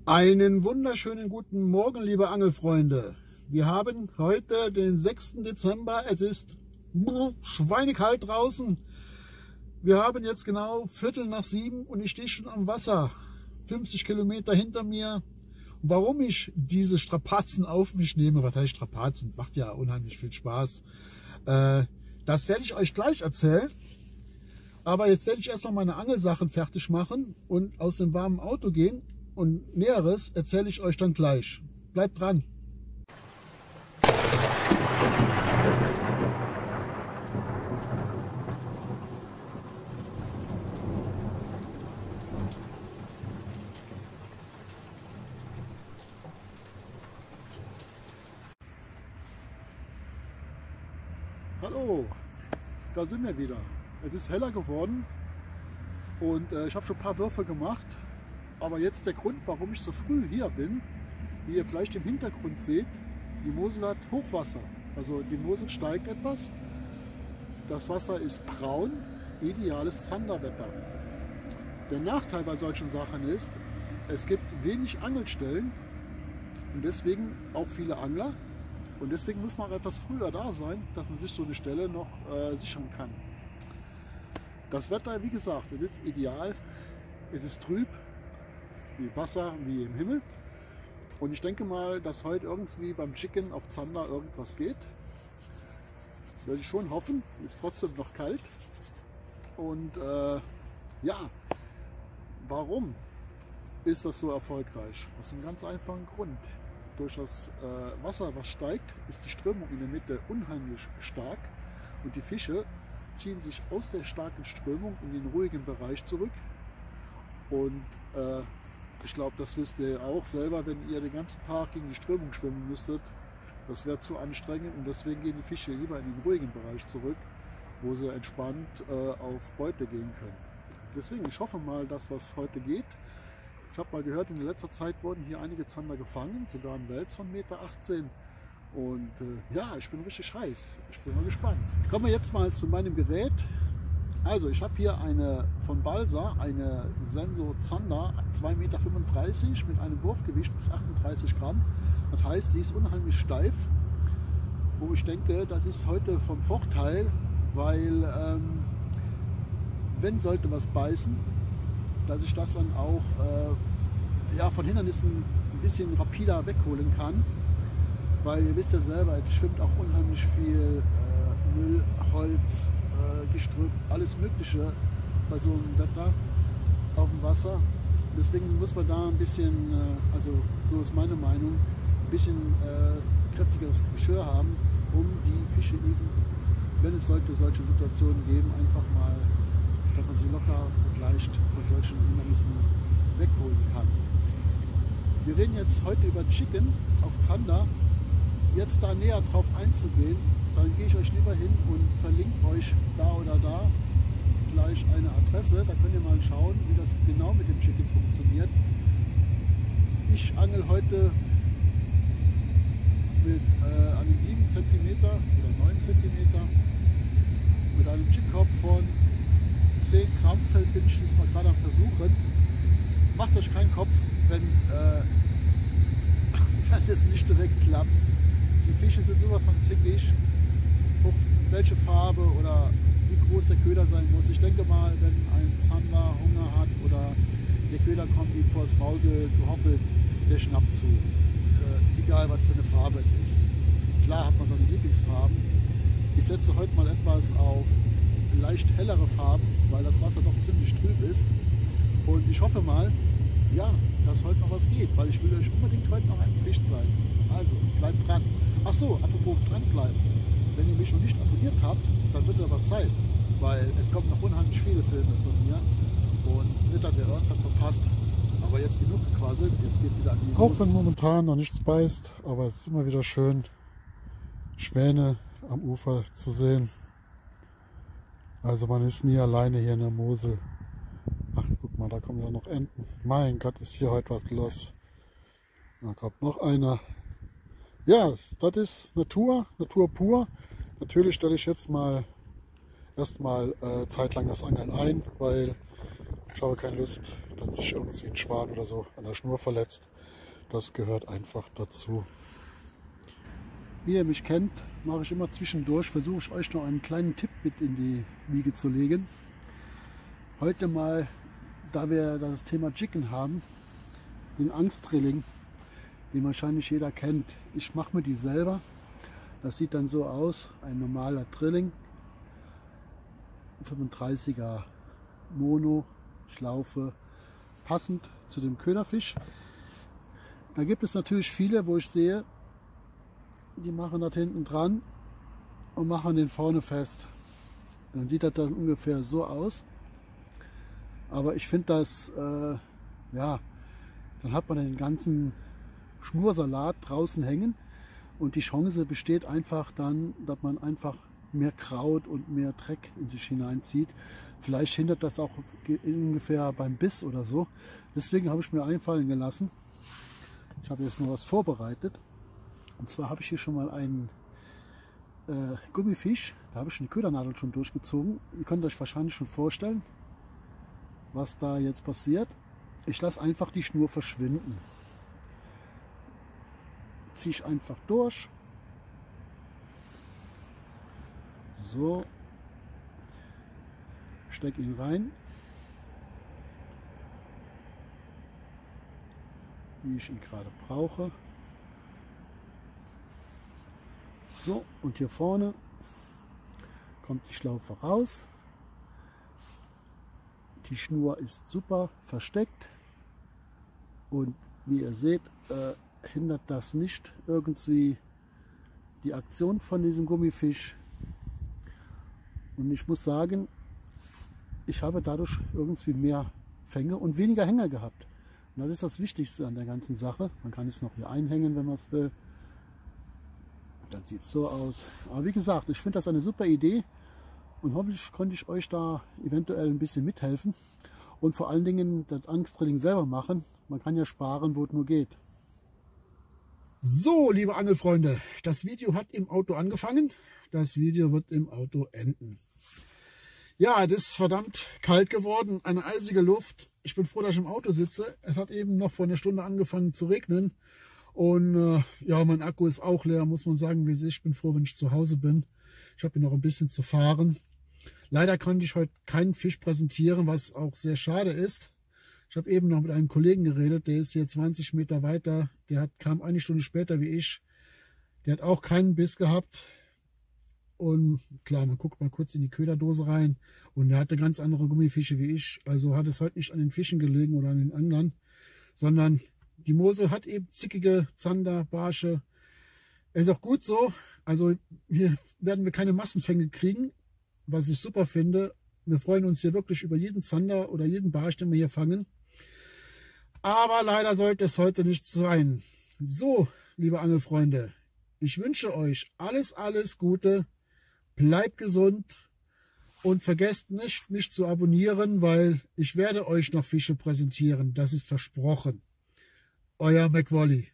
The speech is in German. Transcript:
Einen wunderschönen guten Morgen, liebe Angelfreunde. Wir haben heute den 6. Dezember. Es ist schweinekalt draußen. Wir haben jetzt genau 6:15 und ich stehe schon am Wasser. 50 Kilometer hinter mir. Und warum ich diese Strapazen auf mich nehme, was heißt Strapazen? Macht ja unheimlich viel Spaß. Das werde ich euch gleich erzählen. Aber jetzt werde ich erstmal meine Angelsachen fertig machen und aus dem warmen Auto gehen. Und Näheres erzähle ich euch dann gleich. Bleibt dran! Hallo, da sind wir wieder. Es ist heller geworden und ich habe schon ein paar Würfe gemacht. Aber jetzt der Grund, warum ich so früh hier bin, wie ihr vielleicht im Hintergrund seht, die Mosel hat Hochwasser. Also die Mosel steigt etwas, das Wasser ist braun, ideales Zanderwetter. Der Nachteil bei solchen Sachen ist, es gibt wenig Angelstellen und deswegen auch viele Angler. Und deswegen muss man auch etwas früher da sein, dass man sich so eine Stelle noch sichern kann. Das Wetter, wie gesagt, es ist ideal, es ist trüb. Wie Wasser, wie im Himmel. Und ich denke mal, dass heute irgendwie beim Chicken auf Zander irgendwas geht. Würde ich schon hoffen. Ist trotzdem noch kalt. Und ja, warum ist das so erfolgreich? Aus einem ganz einfachen Grund. Durch das Wasser, was steigt, ist die Strömung in der Mitte unheimlich stark. Und die Fische ziehen sich aus der starken Strömung in den ruhigen Bereich zurück. Und ich glaube, das wisst ihr auch selber, wenn ihr den ganzen Tag gegen die Strömung schwimmen müsstet. Das wäre zu anstrengend und deswegen gehen die Fische lieber in den ruhigen Bereich zurück, wo sie entspannt auf Beute gehen können. Deswegen, ich hoffe mal, dass was heute geht. Ich habe mal gehört, in letzter Zeit wurden hier einige Zander gefangen, sogar ein Wels von 1,18 m. Und ja, ich bin richtig heiß. Ich bin mal gespannt. Kommen wir jetzt mal zu meinem Gerät. Also ich habe hier eine von Balsa, eine Senso Zander 2,35 Meter mit einem Wurfgewicht bis 38 Gramm. Das heißt, sie ist unheimlich steif, wo ich denke, das ist heute vom Vorteil, weil wenn sollte was beißen, dass ich das dann auch ja, von Hindernissen ein bisschen rapider wegholen kann. Weil ihr wisst ja selber, es schwimmt auch unheimlich viel Müll, Holz, Gestrüpp, alles Mögliche bei so einem Wetter auf dem Wasser. Deswegen muss man da ein bisschen, also so ist meine Meinung, ein bisschen kräftigeres Geschirr haben, um die Fische eben, wenn es solche Situationen geben, einfach mal, dass man sie locker und leicht von solchen Hindernissen wegholen kann. Wir reden jetzt heute über Chicken auf Zander. Jetzt da näher drauf einzugehen, dann gehe ich euch lieber hin und verlinke euch da oder da gleich eine Adresse. Da könnt ihr mal schauen, wie das genau mit dem Chicken funktioniert. Ich angel heute mit einem 7 cm oder 9 cm mit einem Jigkopf von 10 Gramm Feld bin ich jetzt mal gerade am Versuchen. Macht euch keinen Kopf, wenn das nicht direkt klappt. Die Fische sind sowas von zickig, ob welche Farbe oder wie groß der Köder sein muss. Ich denke mal, wenn ein Zander Hunger hat oder der Köder kommt ihm vors Maul gehoppelt, der schnappt zu. Egal was für eine Farbe es ist. Klar hat man seine Lieblingsfarben. Ich setze heute mal etwas auf leicht hellere Farben, weil das Wasser doch ziemlich trüb ist. Und ich hoffe mal, ja, dass heute noch was geht, weil ich will euch unbedingt heute noch einen Fisch zeigen. Also, bleibt dran. Ach so, apropos dranbleiben. Wenn ihr mich noch nicht abonniert habt, dann wird es aber Zeit, weil es kommen noch unheimlich viele Filme von mir und nicht, dass ihr uns hat verpasst. Aber jetzt genug gequasselt, jetzt geht wieder an die Auch wenn momentan noch nichts beißt, aber es ist immer wieder schön, Schwäne am Ufer zu sehen. Also man ist nie alleine hier in der Mosel. Ach, guck mal, da kommen ja noch Enten. Mein Gott, ist hier heute was los. Da kommt noch einer. Ja, das ist Natur, Natur pur. Natürlich stelle ich jetzt mal erstmal zeitlang das Angeln ein, weil ich habe keine Lust, hat sich irgendwie ein Schwan oder so an der Schnur verletzt. Das gehört einfach dazu. Wie ihr mich kennt, mache ich immer zwischendurch, versuche ich euch noch einen kleinen Tipp mit in die Wiege zu legen. Heute mal, da wir das Thema Chicken haben, den Angstdrilling, den wahrscheinlich jeder kennt. Ich mache mir die selber. Das sieht dann so aus, ein normaler Drilling, 35er Mono, Schlaufe, passend zu dem Köderfisch. Da gibt es natürlich viele, wo ich sehe, die machen das hinten dran und machen den vorne fest. Dann sieht das dann ungefähr so aus. Aber ich finde das, ja, dann hat man den ganzen Schnursalat draußen hängen und die Chance besteht einfach dann, dass man einfach mehr Kraut und mehr Dreck in sich hineinzieht. Vielleicht hindert das auch ungefähr beim Biss oder so. Deswegen habe ich mir einfallen gelassen, ich habe jetzt mal was vorbereitet. Und zwar habe ich hier schon mal einen Gummifisch, da habe ich die Ködernadel schon durchgezogen. Ihr könnt euch wahrscheinlich schon vorstellen, was da jetzt passiert. Ich lasse einfach die Schnur verschwinden. Ziehe ich einfach durch. So. Stecke ihn rein. Wie ich ihn gerade brauche. So, und hier vorne kommt die Schlaufe raus. Die Schnur ist super versteckt und wie ihr seht, hindert das nicht irgendwie die Aktion von diesem Gummifisch. Und ich muss sagen, ich habe dadurch irgendwie mehr Fänge und weniger Hänger gehabt. Und das ist das Wichtigste an der ganzen Sache. Man kann es noch hier einhängen, wenn man es will. Dann sieht es so aus. Aber wie gesagt, ich finde das eine super Idee und hoffentlich konnte ich euch da eventuell ein bisschen mithelfen und vor allen Dingen das Angstdrilling selber machen. Man kann ja sparen, wo es nur geht. So, liebe Angelfreunde, das Video hat im Auto angefangen. Das Video wird im Auto enden. Ja, es ist verdammt kalt geworden, eine eisige Luft. Ich bin froh, dass ich im Auto sitze. Es hat eben noch vor einer Stunde angefangen zu regnen. Und ja, mein Akku ist auch leer, muss man sagen. Wie ich bin froh, wenn ich zu Hause bin. Ich habe hier noch ein bisschen zu fahren. Leider konnte ich heute keinen Fisch präsentieren, was auch sehr schade ist. Ich habe eben noch mit einem Kollegen geredet, der ist hier 20 Meter weiter. Kam eine Stunde später wie ich. Der hat auch keinen Biss gehabt. Und klar, man guckt mal kurz in die Köderdose rein. Und der hatte ganz andere Gummifische wie ich. Also hat es heute nicht an den Fischen gelegen oder an den Anglern, sondern die Mosel hat eben zickige Zander, Barsche. Ist auch gut so. Also hier werden wir keine Massenfänge kriegen, was ich super finde. Wir freuen uns hier wirklich über jeden Zander oder jeden Barsch, den wir hier fangen. Aber leider sollte es heute nicht sein. So, liebe Angelfreunde, ich wünsche euch alles Gute. Bleibt gesund und vergesst nicht, mich zu abonnieren, weil ich werde euch noch Fische präsentieren. Das ist versprochen. Euer McWally.